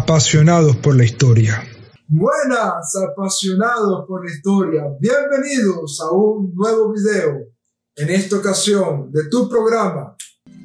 Apasionados por la historia. Buenas, apasionados por la historia. Bienvenidos a un nuevo video. En esta ocasión de tu programa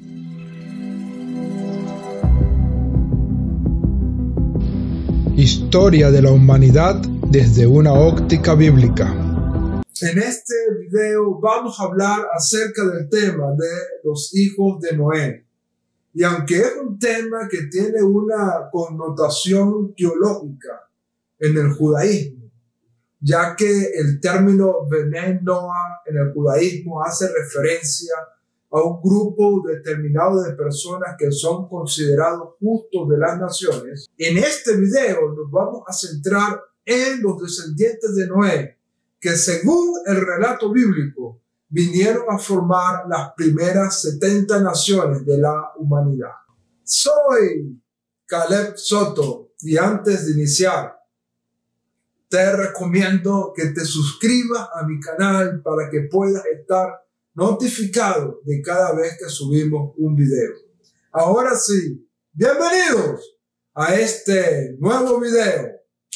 Historia de la humanidad desde una óptica bíblica. En este video vamos a hablar acerca del tema de los hijos de Noé. Y aunque es un tema que tiene una connotación teológica en el judaísmo, ya que el término Bnei Noah en el judaísmo hace referencia a un grupo determinado de personas que son considerados justos de las naciones, en este video nos vamos a centrar en los descendientes de Noé, que según el relato bíblico, vinieron a formar las primeras 70 naciones de la humanidad. Soy Caleb Soto y antes de iniciar, te recomiendo que te suscribas a mi canal para que puedas estar notificado de cada vez que subimos un video. Ahora sí, bienvenidos a este nuevo video.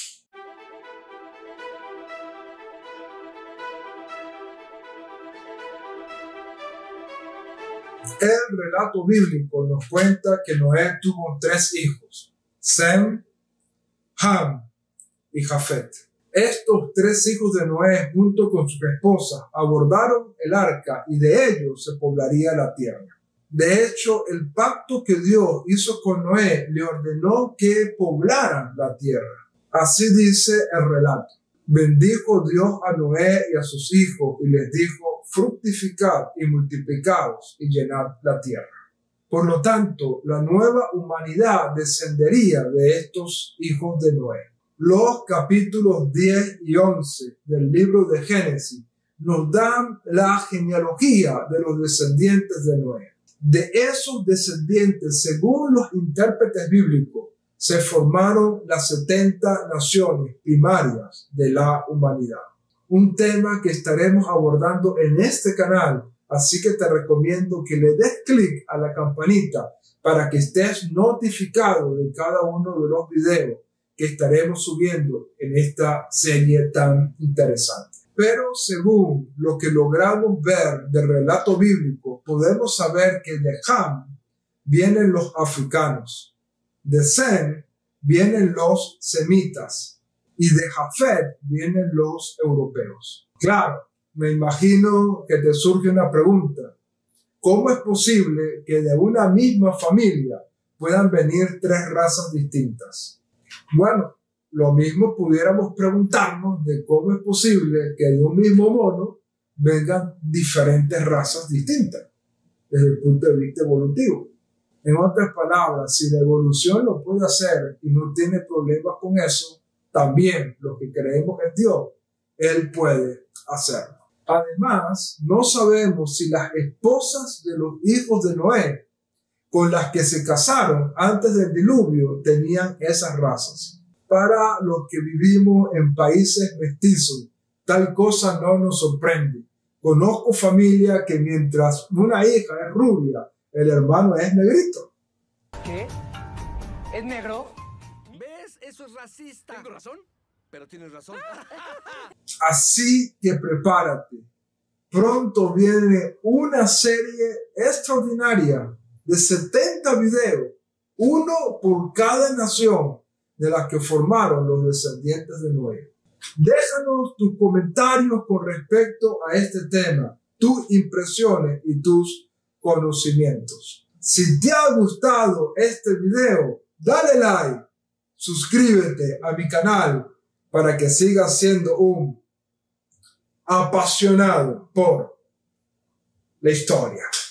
El relato bíblico nos cuenta que Noé tuvo 3 hijos, Sem, Ham y Jafet. Estos 3 hijos de Noé, junto con sus esposas, abordaron el arca y de ellos se poblaría la tierra. De hecho, el pacto que Dios hizo con Noé le ordenó que poblaran la tierra. Así dice el relato. Bendijo Dios a Noé y a sus hijos y les dijo: fructificad y multiplicaos y llenad la tierra. Por lo tanto, la nueva humanidad descendería de estos hijos de Noé. Los capítulos 10 y 11 del libro de Génesis nos dan la genealogía de los descendientes de Noé. De esos descendientes, según los intérpretes bíblicos, se formaron las 70 naciones primarias de la humanidad. Un tema que estaremos abordando en este canal, así que te recomiendo que le des clic a la campanita para que estés notificado de cada uno de los videos que estaremos subiendo en esta serie tan interesante. Pero según lo que logramos ver del relato bíblico, podemos saber que de Ham vienen los africanos, de Sem vienen los semitas, y de Jafet vienen los europeos. Claro, me imagino que te surge una pregunta. ¿Cómo es posible que de una misma familia puedan venir 3 razas distintas? Bueno, lo mismo pudiéramos preguntarnos de cómo es posible que de un mismo mono vengan diferentes razas distintas desde el punto de vista evolutivo. En otras palabras, si la evolución lo puede hacer y no tiene problemas con eso, también lo que creemos en Dios, Él puede hacerlo. Además, no sabemos si las esposas de los hijos de Noé con las que se casaron antes del diluvio tenían esas razas. Para los que vivimos en países mestizos, tal cosa no nos sorprende. Conozco familias que mientras una hija es rubia, el hermano es negrito. ¿Qué? ¿Es negro? ¿Ves? Eso es racista. ¿Tengo razón? Pero tienes razón. Así que prepárate. Pronto viene una serie extraordinaria de 70 videos, uno por cada nación de las que formaron los descendientes de Noé. Déjanos tus comentarios con respecto a este tema, tus impresiones y tus conocimientos. Si te ha gustado este video, dale like, suscríbete a mi canal para que sigas siendo un apasionado por la historia.